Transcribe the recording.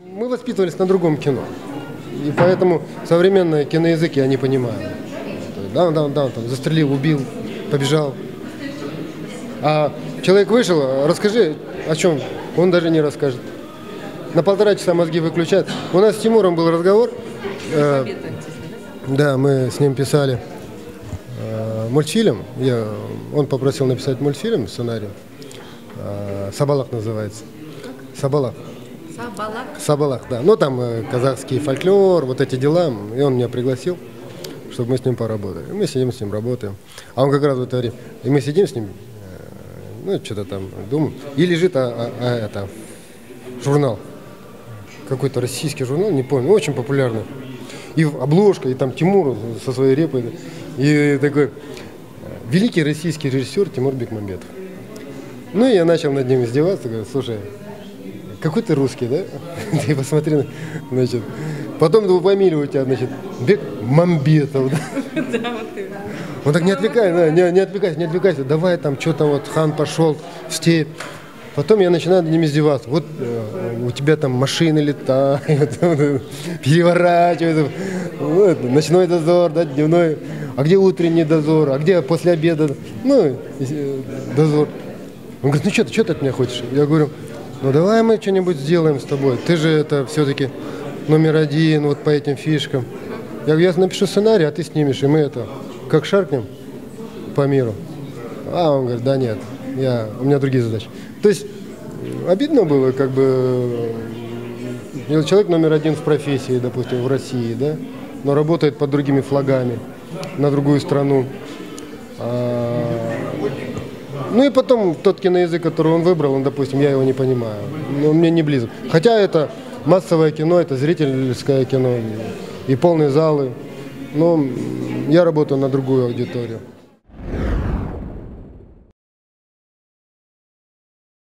Мы воспитывались на другом кино. И поэтому современные киноязык я не понимаю. Там, застрелил, убил, побежал. А человек вышел, расскажи, о чем, он даже не расскажет. На 1,5 часа мозги выключают. У нас с Тимуром был разговор. Да, мы с ним писали мультфильм. Он попросил написать мультфильм, сценарий. «Сабалах» называется. «Сабалах». Сабалах? «Сабалах», да. Ну, там казахский фольклор, вот эти дела. И он меня пригласил, чтобы мы с ним поработали. Мы сидим с ним, работаем. А он как раз в это время... И мы сидим с ним, ну, что-то там думаем. И лежит это, журнал. Какой-то российский журнал, не помню, очень популярный. И обложка, и там Тимур со своей репой. И такой великий российский режиссер Тимур Бекмамбетов. Ну, и я начал над ним издеваться, говорю, слушай, какой ты русский, да? Ты посмотри, значит. Потом фамилия у тебя, значит, Бекмамбетов. Он так, не отвлекайся, давай там, что там, вот хан пошел в степь. Потом я начинаю над ним издеваться. Вот у тебя там машины летают, переворачиваются, вот, ночной дозор, да, дневной. А где утренний дозор, а где после обеда, ну, дозор. Он говорит, ну что ты от меня хочешь? Я говорю, ну давай мы что-нибудь сделаем с тобой. Ты же это все-таки №1 вот по этим фишкам. Я говорю, я напишу сценарий, а ты снимешь, и мы это, как шаркнем по миру. А он говорит, да нет, у меня другие задачи. То есть обидно было, как бы, человек №1 в профессии, допустим, в России, да, но работает под другими флагами, на другую страну. Ну и потом тот киноязык, который он выбрал, допустим, я его не понимаю, он мне не близок. Хотя это массовое кино, это зрительское кино и полные залы, но я работаю на другую аудиторию.